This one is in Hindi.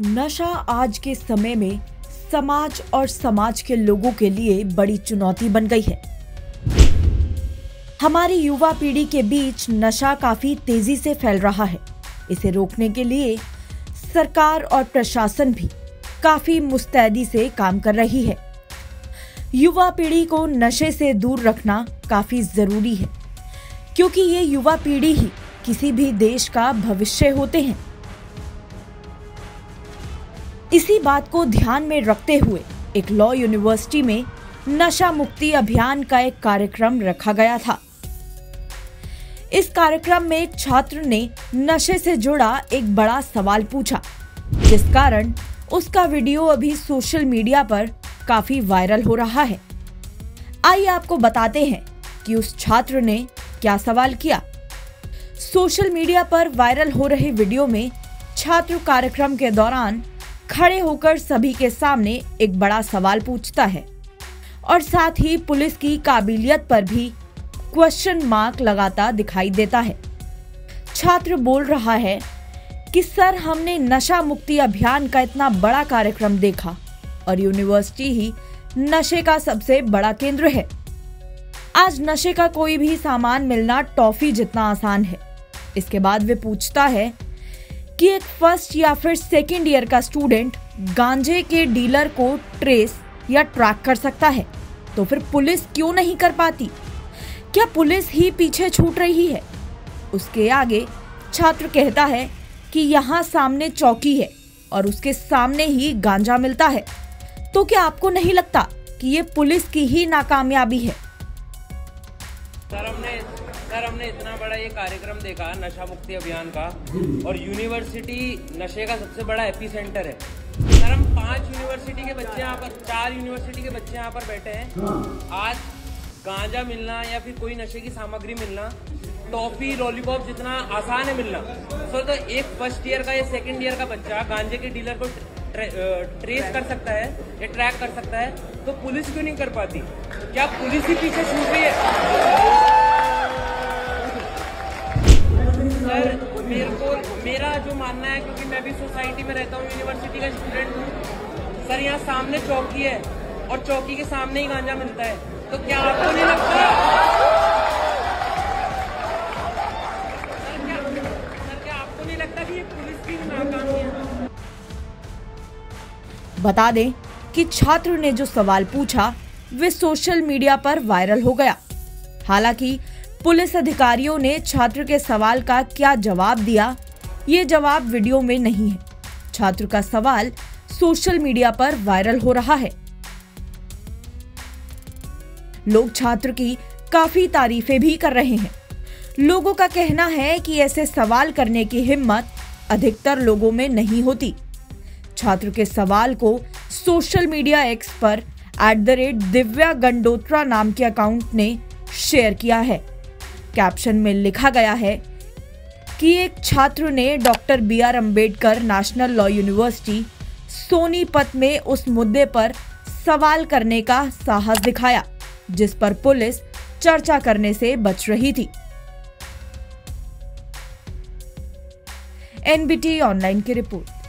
नशा आज के समय में समाज और समाज के लोगों के लिए बड़ी चुनौती बन गई है। हमारी युवा पीढ़ी के बीच नशा काफी तेजी से फैल रहा है। इसे रोकने के लिए सरकार और प्रशासन भी काफी मुस्तैदी से काम कर रही है। युवा पीढ़ी को नशे से दूर रखना काफी जरूरी है, क्योंकि ये युवा पीढ़ी ही किसी भी देश का भविष्य होते हैं। इसी बात को ध्यान में रखते हुए एक लॉ यूनिवर्सिटी में नशा मुक्ति अभियान का एक कार्यक्रम रखा गया था। इस कार्यक्रम में एक छात्र ने नशे से जुड़ा एक बड़ा सवाल पूछा, जिस कारण उसका वीडियो अभी सोशल मीडिया पर काफी वायरल हो रहा है। आइए आपको बताते हैं कि उस छात्र ने क्या सवाल किया। सोशल मीडिया पर वायरल हो रहे वीडियो में छात्र कार्यक्रम के दौरान खड़े होकर सभी के सामने एक बड़ा सवाल पूछता है और साथ ही पुलिस की काबिलियत पर भी क्वेश्चन मार्क लगाता दिखाई देता है। छात्र बोल रहा है कि सर, हमने नशा मुक्ति अभियान का इतना बड़ा कार्यक्रम देखा और यूनिवर्सिटी ही नशे का सबसे बड़ा केंद्र है। आज नशे का कोई भी सामान मिलना टॉफी जितना आसान है। इसके बाद वे पूछता है कि एक फर्स्ट या फिर सेकेंड ईयर का स्टूडेंट गांजे के डीलर को ट्रेस या ट्रैक कर सकता है, तो फिर पुलिस क्यों नहीं कर पाती? क्या पुलिस ही पीछे छूट रही है? उसके आगे छात्र कहता है कि यहाँ सामने चौकी है और उसके सामने ही गांजा मिलता है, तो क्या आपको नहीं लगता कि ये पुलिस की ही नाकामयाबी है? सर हमने इतना बड़ा ये कार्यक्रम देखा नशा मुक्ति अभियान का, और यूनिवर्सिटी नशे का सबसे बड़ा एपिसेंटर है। सर हम 5 यूनिवर्सिटी के बच्चे यहाँ पर 4 यूनिवर्सिटी के बच्चे यहाँ पर बैठे हैं। आज गांजा मिलना या फिर कोई नशे की सामग्री मिलना टॉफी लॉलीपॉप जितना आसान है मिलना। सर तो एक फर्स्ट ईयर का या सेकेंड ईयर का बच्चा गांजे के डीलर को ट्रेस कर सकता है या ट्रैक कर सकता है, तो पुलिस क्यों नहीं कर पाती? क्या पुलिस ही पीछे छूट रही है? सर मेरा जो मानना है, क्योंकि मैं भी सोसाइटी में रहता हूँ, यूनिवर्सिटी का स्टूडेंट हूँ। सर यहाँ सामने चौकी है और चौकी के सामने ही गांजा मिलता है, तो क्या आपको नहीं लगता? सर क्या आपको नहीं लगता कि ये पुलिस की नाकामी है? बता दें कि छात्र ने जो सवाल पूछा वे सोशल मीडिया पर वायरल हो गया। हालांकि पुलिस अधिकारियों ने छात्र के सवाल का क्या जवाब दिया, ये जवाब वीडियो में नहीं है। छात्र का सवाल सोशल मीडिया पर वायरल हो रहा है। लोग छात्र की काफी तारीफें भी कर रहे हैं। लोगों का कहना है कि ऐसे सवाल करने की हिम्मत अधिकतर लोगों में नहीं होती। छात्र के सवाल को सोशल मीडिया एक्स पर @दिव्या गंडोत्रा नाम के अकाउंट ने शेयर किया है। कैप्शन में लिखा गया है कि एक छात्र ने doctor BR Ambedkar national law university Sonipat में उस मुद्दे पर सवाल करने का साहस दिखाया जिस पर पुलिस चर्चा करने से बच रही थी। NBT ऑनलाइन की रिपोर्ट।